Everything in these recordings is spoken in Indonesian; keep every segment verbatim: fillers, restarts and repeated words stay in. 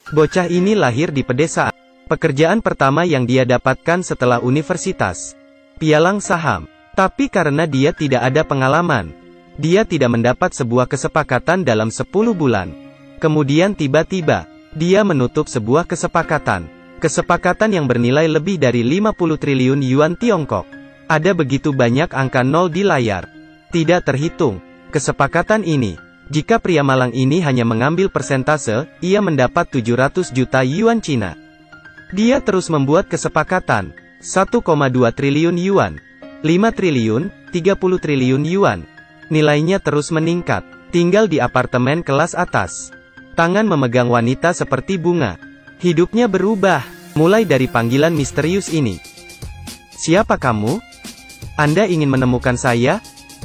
Bocah ini lahir di pedesaan. Pekerjaan pertama yang dia dapatkan setelah universitas, pialang saham. Tapi karena dia tidak ada pengalaman, dia tidak mendapat sebuah kesepakatan dalam sepuluh bulan. Kemudian tiba-tiba, dia menutup sebuah kesepakatan. Kesepakatan yang bernilai lebih dari lima puluh triliun yuan Tiongkok. Ada begitu banyak angka nol di layar. Tidak terhitung. Kesepakatan ini, jika pria malang ini hanya mengambil persentase, ia mendapat tujuh ratus juta yuan Cina. Dia terus membuat kesepakatan. satu koma dua triliun yuan. lima triliun, tiga puluh triliun yuan. Nilainya terus meningkat. Tinggal di apartemen kelas atas. Tangan memegang wanita seperti bunga. Hidupnya berubah, mulai dari panggilan misterius ini. Siapa kamu? Anda ingin menemukan saya?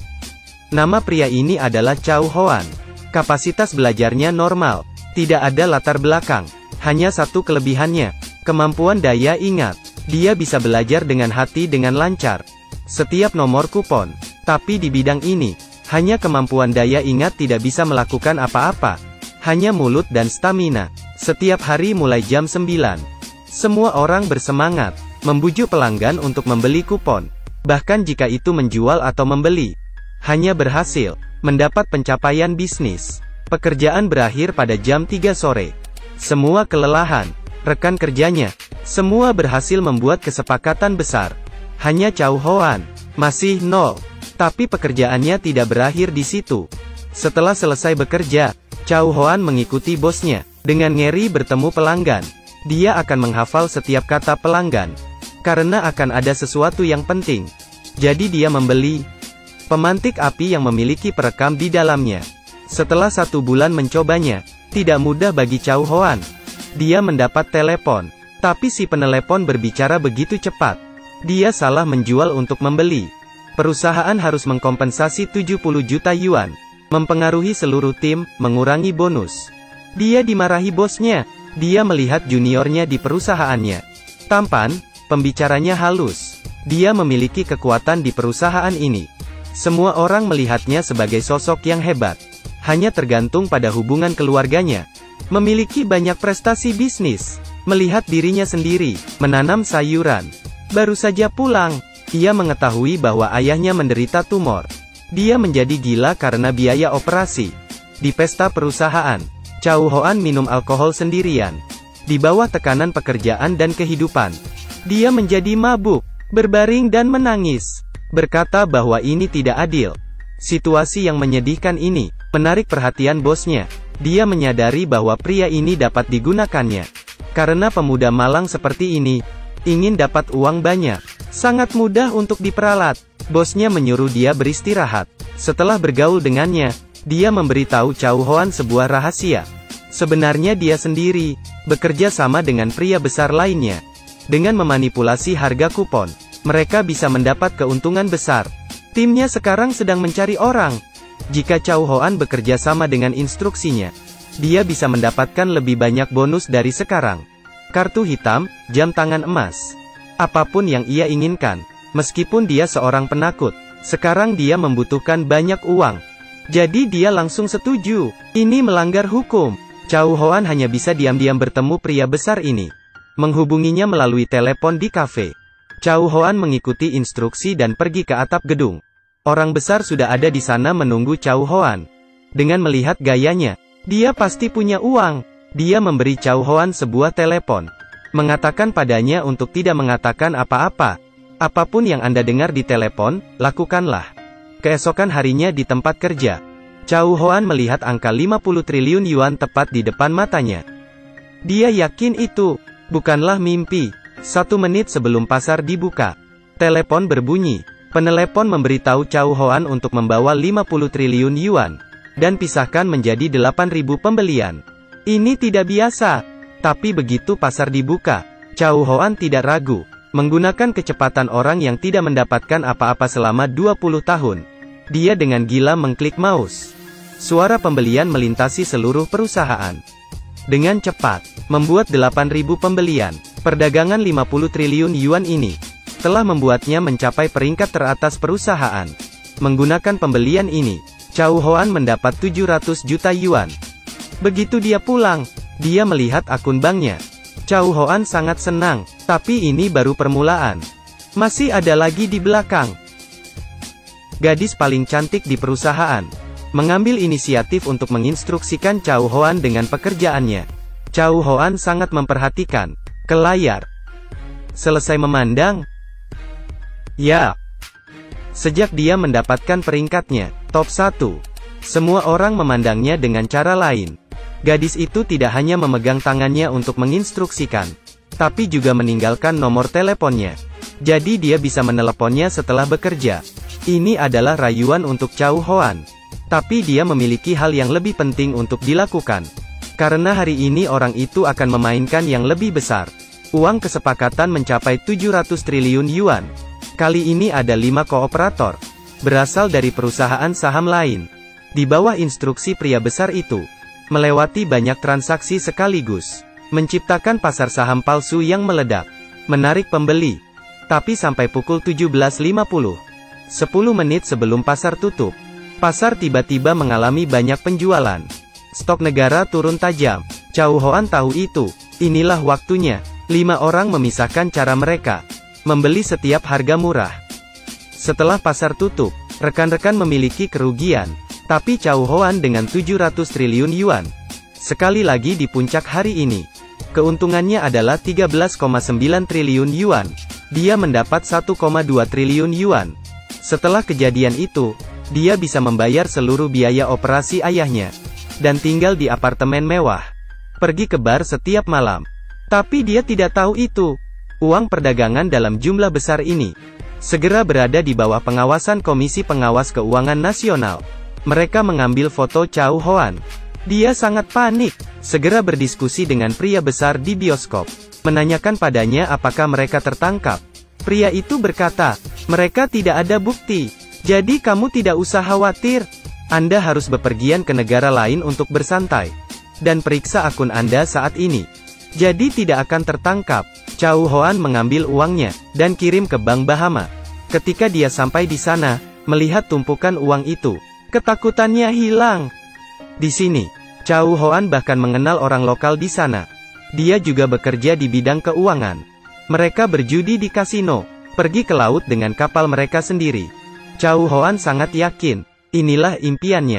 Nama pria ini adalah Chow Hoan. Kapasitas belajarnya normal. Tidak ada latar belakang. Hanya satu kelebihannya. Kemampuan daya ingat. Dia bisa belajar dengan hati dengan lancar. Setiap nomor kupon. Tapi di bidang ini, hanya kemampuan daya ingat tidak bisa melakukan apa-apa. Hanya mulut dan stamina. Setiap hari mulai jam sembilan. Semua orang bersemangat, membujuk pelanggan untuk membeli kupon. Bahkan jika itu menjual atau membeli. Hanya berhasil, mendapat pencapaian bisnis. Pekerjaan berakhir pada jam tiga sore. Semua kelelahan, rekan kerjanya, semua berhasil membuat kesepakatan besar. Hanya Chow Hoan, masih nol. Tapi pekerjaannya tidak berakhir di situ. Setelah selesai bekerja, Chow Hoan mengikuti bosnya. Dengan ngeri bertemu pelanggan. Dia akan menghafal setiap kata pelanggan. Karena akan ada sesuatu yang penting. Jadi dia membeli pemantik api yang memiliki perekam di dalamnya. Setelah satu bulan mencobanya, tidak mudah bagi Chow Hoan. Dia mendapat telepon. Tapi si penelepon berbicara begitu cepat. Dia salah menjual untuk membeli. Perusahaan harus mengkompensasi tujuh puluh juta yuan. Mempengaruhi seluruh tim, mengurangi bonus. Dia dimarahi bosnya. Dia melihat juniornya di perusahaannya. Tampan, pembicaranya halus. Dia memiliki kekuatan di perusahaan ini. Semua orang melihatnya sebagai sosok yang hebat. Hanya tergantung pada hubungan keluarganya. Memiliki banyak prestasi bisnis. Melihat dirinya sendiri, menanam sayuran. Baru saja pulang, ia mengetahui bahwa ayahnya menderita tumor. Dia menjadi gila karena biaya operasi. Di pesta perusahaan, Chow Hoan minum alkohol sendirian. Di bawah tekanan pekerjaan dan kehidupan, dia menjadi mabuk, berbaring dan menangis. Berkata bahwa ini tidak adil. Situasi yang menyedihkan ini, menarik perhatian bosnya. Dia menyadari bahwa pria ini dapat digunakannya. Karena pemuda malang seperti ini, ingin dapat uang banyak. Sangat mudah untuk diperalat. Bosnya menyuruh dia beristirahat. Setelah bergaul dengannya, dia memberitahu Chow Hoan sebuah rahasia. Sebenarnya dia sendiri, bekerja sama dengan pria besar lainnya. Dengan memanipulasi harga kupon, mereka bisa mendapat keuntungan besar. Timnya sekarang sedang mencari orang. Jika Chow Hoan bekerja sama dengan instruksinya, dia bisa mendapatkan lebih banyak bonus dari sekarang. Kartu hitam, jam tangan emas. Apapun yang ia inginkan. Meskipun dia seorang penakut, sekarang dia membutuhkan banyak uang. Jadi dia langsung setuju. Ini melanggar hukum. Chow Hoan hanya bisa diam-diam bertemu pria besar ini. Menghubunginya melalui telepon di kafe. Chow Hoan mengikuti instruksi dan pergi ke atap gedung. Orang besar sudah ada di sana menunggu Chow Hoan. Dengan melihat gayanya, dia pasti punya uang. Dia memberi Chow Hoan sebuah telepon. Mengatakan padanya untuk tidak mengatakan apa-apa. Apapun yang Anda dengar di telepon, lakukanlah. Keesokan harinya di tempat kerja, Chow Hoan melihat angka lima puluh triliun yuan tepat di depan matanya. Dia yakin itu bukanlah mimpi. Satu menit sebelum pasar dibuka, telepon berbunyi. Penelepon memberitahu Chow Hoan untuk membawa lima puluh triliun yuan, dan pisahkan menjadi delapan ribu pembelian. Ini tidak biasa. Tapi begitu pasar dibuka, Chow Hoan tidak ragu. Menggunakan kecepatan orang yang tidak mendapatkan apa-apa selama dua puluh tahun. Dia dengan gila mengklik mouse. Suara pembelian melintasi seluruh perusahaan. Dengan cepat, membuat delapan ribu pembelian. Perdagangan lima puluh triliun yuan ini telah membuatnya mencapai peringkat teratas perusahaan. Menggunakan pembelian ini, Chow Hoan mendapat tujuh ratus juta yuan. Begitu dia pulang, Dia melihat akun banknya. Chow Hoan sangat senang, tapi ini baru permulaan. Masih ada lagi di belakang. Gadis paling cantik di perusahaan mengambil inisiatif untuk menginstruksikan Chow Hoan dengan pekerjaannya. Chow Hoan sangat memperhatikan ke layar. Selesai memandang, ya, sejak dia mendapatkan peringkatnya, top satu, semua orang memandangnya dengan cara lain. Gadis itu tidak hanya memegang tangannya untuk menginstruksikan, tapi juga meninggalkan nomor teleponnya. Jadi dia bisa meneleponnya setelah bekerja. Ini adalah rayuan untuk Chow Hoan. Tapi dia memiliki hal yang lebih penting untuk dilakukan. Karena hari ini orang itu akan memainkan yang lebih besar. Uang kesepakatan mencapai tujuh ratus triliun yuan. Kali ini ada lima kooperator, berasal dari perusahaan saham lain. Di bawah instruksi pria besar itu, melewati banyak transaksi sekaligus, menciptakan pasar saham palsu yang meledak, menarik pembeli. Tapi sampai pukul tujuh belas lima puluh, sepuluh menit sebelum pasar tutup, pasar tiba-tiba mengalami banyak penjualan. Stok negara turun tajam. Chow Hoan tahu itu. Inilah waktunya. Lima orang memisahkan cara mereka membeli setiap harga murah. Setelah pasar tutup, rekan-rekan memiliki kerugian. Tapi Chow Hoan dengan tujuh ratus triliun yuan. Sekali lagi di puncak hari ini, keuntungannya adalah tiga belas koma sembilan triliun yuan. Dia mendapat satu koma dua triliun yuan. Setelah kejadian itu, dia bisa membayar seluruh biaya operasi ayahnya, dan tinggal di apartemen mewah, pergi ke bar setiap malam. Tapi dia tidak tahu itu. Uang perdagangan dalam jumlah besar ini, segera berada di bawah pengawasan Komisi Pengawas Keuangan Nasional. Mereka mengambil foto Chow Hoan. Dia sangat panik, segera berdiskusi dengan pria besar di bioskop, menanyakan padanya apakah mereka tertangkap. Pria itu berkata, mereka tidak ada bukti. Jadi kamu tidak usah khawatir. Anda harus bepergian ke negara lain untuk bersantai, dan periksa akun Anda saat ini. Jadi tidak akan tertangkap. Chow Hoan mengambil uangnya, dan kirim ke Bank Bahama. Ketika dia sampai di sana, melihat tumpukan uang itu, ketakutannya hilang. Di sini, Chow Hoan bahkan mengenal orang lokal di sana. Dia juga bekerja di bidang keuangan. Mereka berjudi di kasino, pergi ke laut dengan kapal mereka sendiri. Chow Hoan sangat yakin, inilah impiannya.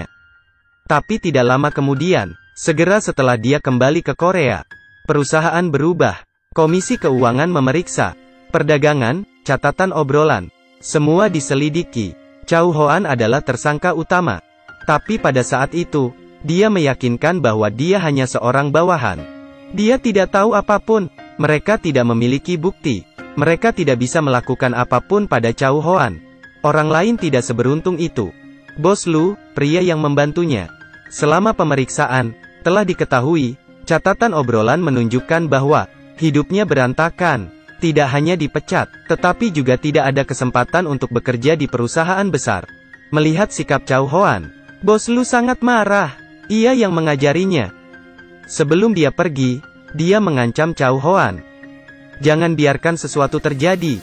Tapi tidak lama kemudian, segera setelah dia kembali ke Korea, perusahaan berubah. Komisi Keuangan memeriksa perdagangan, catatan obrolan, semua diselidiki. Chow Hoan adalah tersangka utama. Tapi pada saat itu, dia meyakinkan bahwa dia hanya seorang bawahan. Dia tidak tahu apapun, mereka tidak memiliki bukti. Mereka tidak bisa melakukan apapun pada Chow Hoan. Orang lain tidak seberuntung itu. Bos Lu, pria yang membantunya, selama pemeriksaan, telah diketahui, catatan obrolan menunjukkan bahwa hidupnya berantakan. Tidak hanya dipecat, tetapi juga tidak ada kesempatan untuk bekerja di perusahaan besar. Melihat sikap Chow Hoan, Bos Lu sangat marah. Ia yang mengajarinya. Sebelum dia pergi, dia mengancam Chow Hoan. Jangan biarkan sesuatu terjadi.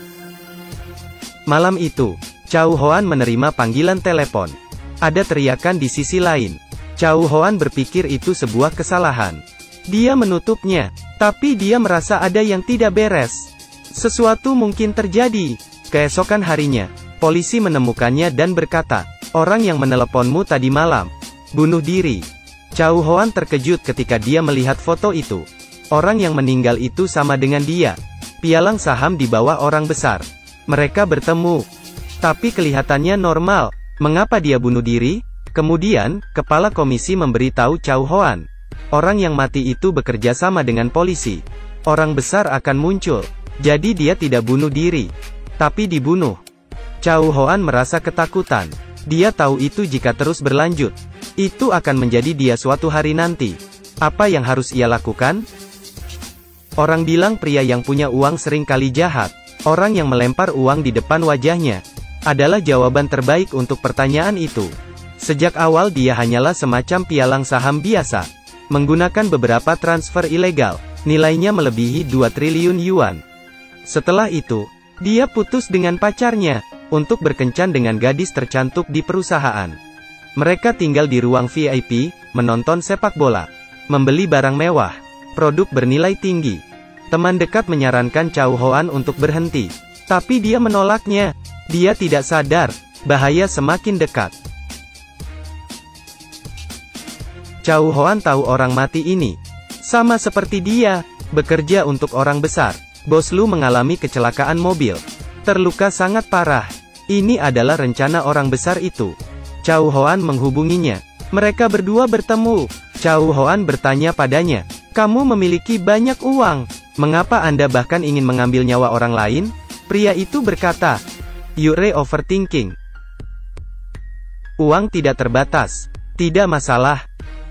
Malam itu, Chow Hoan menerima panggilan telepon. Ada teriakan di sisi lain. Chow Hoan berpikir itu sebuah kesalahan. Dia menutupnya, tapi dia merasa ada yang tidak beres. Sesuatu mungkin terjadi. Keesokan harinya, polisi menemukannya dan berkata, orang yang meneleponmu tadi malam bunuh diri. Chow Hoan terkejut ketika dia melihat foto itu. Orang yang meninggal itu sama dengan dia. Pialang saham di bawah orang besar. Mereka bertemu, tapi kelihatannya normal. Mengapa dia bunuh diri? Kemudian, kepala komisi memberitahu Chow Hoan, orang yang mati itu bekerja sama dengan polisi. Orang besar akan muncul. Jadi dia tidak bunuh diri, tapi dibunuh. Chow Hoan merasa ketakutan. Dia tahu itu jika terus berlanjut, itu akan menjadi dia suatu hari nanti. Apa yang harus ia lakukan? Orang bilang pria yang punya uang sering kali jahat. Orang yang melempar uang di depan wajahnya adalah jawaban terbaik untuk pertanyaan itu. Sejak awal dia hanyalah semacam pialang saham biasa, menggunakan beberapa transfer ilegal, nilainya melebihi dua triliun yuan. Setelah itu, dia putus dengan pacarnya, untuk berkencan dengan gadis tercantik di perusahaan. Mereka tinggal di ruang V I P, menonton sepak bola. membeli barang mewah, produk bernilai tinggi. Teman dekat menyarankan Chow Hoan untuk berhenti, tapi dia menolaknya. Dia tidak sadar, bahaya semakin dekat. Chow Hoan tahu orang mati ini, sama seperti dia, bekerja untuk orang besar. Bos Lu mengalami kecelakaan mobil, terluka sangat parah. Ini adalah rencana orang besar itu. Chow Hoan menghubunginya. Mereka berdua bertemu. Chow Hoan bertanya padanya, "Kamu memiliki banyak uang. Mengapa Anda bahkan ingin mengambil nyawa orang lain?" Pria itu berkata, "You're overthinking. Uang tidak terbatas. Tidak masalah.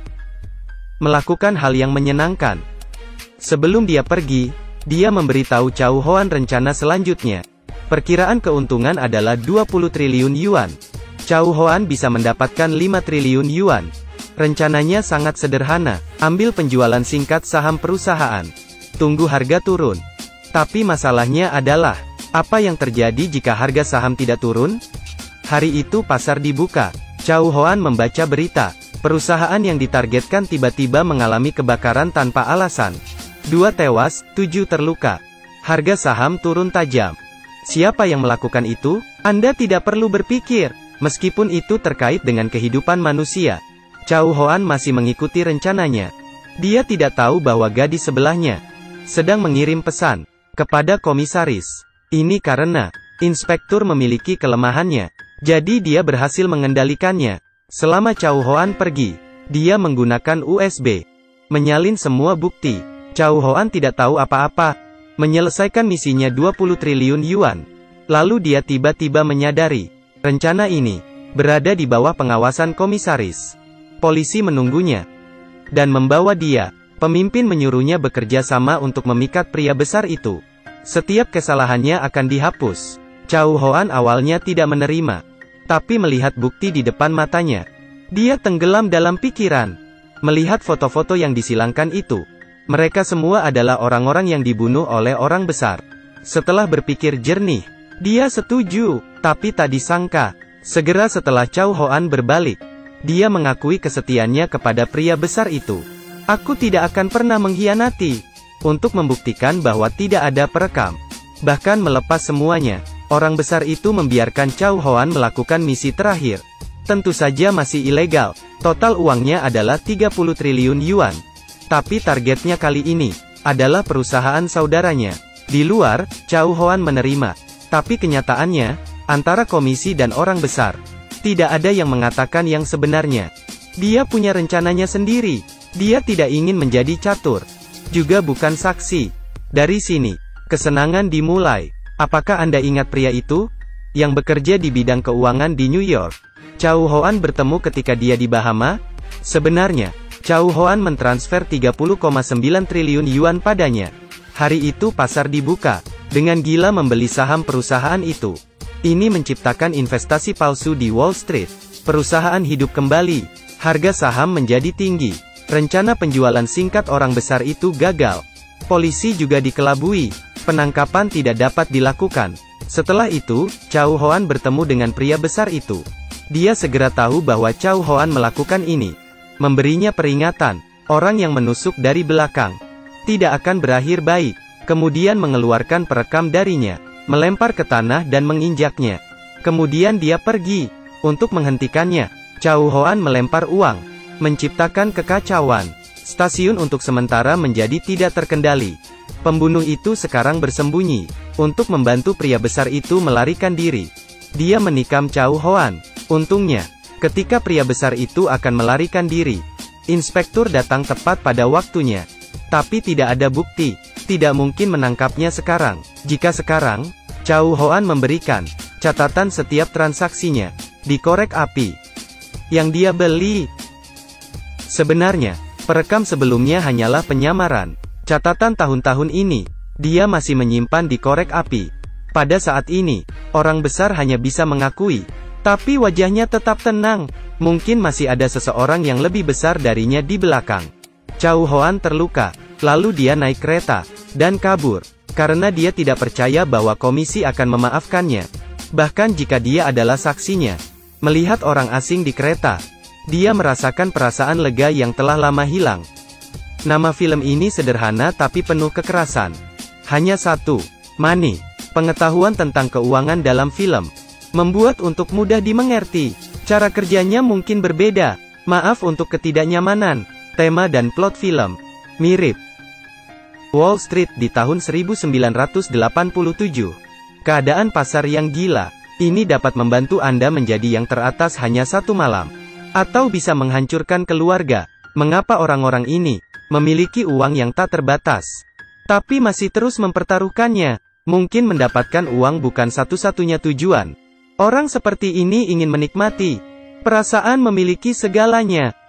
Melakukan hal yang menyenangkan." Sebelum dia pergi, dia memberitahu Chow Hoan rencana selanjutnya. Perkiraan keuntungan adalah dua puluh triliun yuan. Chow Hoan bisa mendapatkan lima triliun yuan. Rencananya sangat sederhana, ambil penjualan singkat saham perusahaan. Tunggu harga turun. Tapi masalahnya adalah, apa yang terjadi jika harga saham tidak turun? Hari itu pasar dibuka. Chow Hoan membaca berita. Perusahaan yang ditargetkan tiba-tiba mengalami kebakaran tanpa alasan. Dua tewas, tujuh terluka. Harga saham turun tajam. Siapa yang melakukan itu? Anda tidak perlu berpikir. Meskipun itu terkait dengan kehidupan manusia, Chow Hoan masih mengikuti rencananya. Dia tidak tahu bahwa gadis sebelahnya sedang mengirim pesan kepada komisaris. Ini karena inspektur memiliki kelemahannya, jadi dia berhasil mengendalikannya. Selama Chow Hoan pergi, dia menggunakan U S B, menyalin semua bukti. Chow Hoan tidak tahu apa-apa, menyelesaikan misinya dua puluh triliun yuan. Lalu dia tiba-tiba menyadari, rencana ini berada di bawah pengawasan komisaris. Polisi menunggunya dan membawa dia. Pemimpin menyuruhnya bekerja sama untuk memikat pria besar itu. Setiap kesalahannya akan dihapus. Chow Hoan awalnya tidak menerima, tapi melihat bukti di depan matanya, dia tenggelam dalam pikiran. Melihat foto-foto yang disilangkan itu, mereka semua adalah orang-orang yang dibunuh oleh orang besar. Setelah berpikir jernih, dia setuju, tapi tak disangka, segera setelah Chow Hoan berbalik, dia mengakui kesetiaannya kepada pria besar itu. "Aku tidak akan pernah mengkhianati." Untuk membuktikan bahwa tidak ada perekam, bahkan melepas semuanya, orang besar itu membiarkan Chow Hoan melakukan misi terakhir. Tentu saja masih ilegal. Total uangnya adalah tiga puluh triliun yuan. Tapi targetnya kali ini adalah perusahaan saudaranya. Di luar, Chow Hoan menerima. Tapi kenyataannya, antara komisi dan orang besar, tidak ada yang mengatakan yang sebenarnya. Dia punya rencananya sendiri. Dia tidak ingin menjadi catur, juga bukan saksi. Dari sini, kesenangan dimulai. Apakah Anda ingat pria itu? Yang bekerja di bidang keuangan di New York. Chow Hoan bertemu ketika dia di Bahama? Sebenarnya, Chow Hoan mentransfer tiga puluh koma sembilan triliun yuan padanya. Hari itu pasar dibuka, dengan gila membeli saham perusahaan itu. Ini menciptakan investasi palsu di Wall Street. Perusahaan hidup kembali. Harga saham menjadi tinggi. Rencana penjualan singkat orang besar itu gagal. Polisi juga dikelabui. Penangkapan tidak dapat dilakukan. Setelah itu, Chow Hoan bertemu dengan pria besar itu. Dia segera tahu bahwa Chow Hoan melakukan ini. Memberinya peringatan. Orang yang menusuk dari belakang tidak akan berakhir baik. Kemudian mengeluarkan perekam darinya, melempar ke tanah dan menginjaknya. Kemudian dia pergi. Untuk menghentikannya, Chow Hoan melempar uang, menciptakan kekacauan. Stasiun untuk sementara menjadi tidak terkendali. Pembunuh itu sekarang bersembunyi, untuk membantu pria besar itu melarikan diri. Dia menikam Chow Hoan. Untungnya, ketika pria besar itu akan melarikan diri, inspektur datang tepat pada waktunya. Tapi tidak ada bukti, tidak mungkin menangkapnya sekarang. Jika sekarang, Chow Hoan memberikan catatan setiap transaksinya, di korek api yang dia beli. Sebenarnya, perekam sebelumnya hanyalah penyamaran. Catatan tahun-tahun ini, dia masih menyimpan di korek api. Pada saat ini, orang besar hanya bisa mengakui, tapi wajahnya tetap tenang. Mungkin masih ada seseorang yang lebih besar darinya di belakang. Chow Hoan terluka, lalu dia naik kereta dan kabur, karena dia tidak percaya bahwa komisi akan memaafkannya. Bahkan jika dia adalah saksinya. Melihat orang asing di kereta, dia merasakan perasaan lega yang telah lama hilang. Nama film ini sederhana tapi penuh kekerasan. Hanya satu. Money. Pengetahuan tentang keuangan dalam film membuat untuk mudah dimengerti. Cara kerjanya mungkin berbeda. Maaf untuk ketidaknyamanan. Tema dan plot film mirip. Wall Street di tahun seribu sembilan ratus delapan puluh tujuh. Keadaan pasar yang gila. Ini dapat membantu Anda menjadi yang teratas hanya satu malam. Atau bisa menghancurkan keluarga. Mengapa orang-orang ini memiliki uang yang tak terbatas, tapi masih terus mempertaruhkannya? Mungkin mendapatkan uang bukan satu-satunya tujuan. Orang seperti ini ingin menikmati perasaan memiliki segalanya.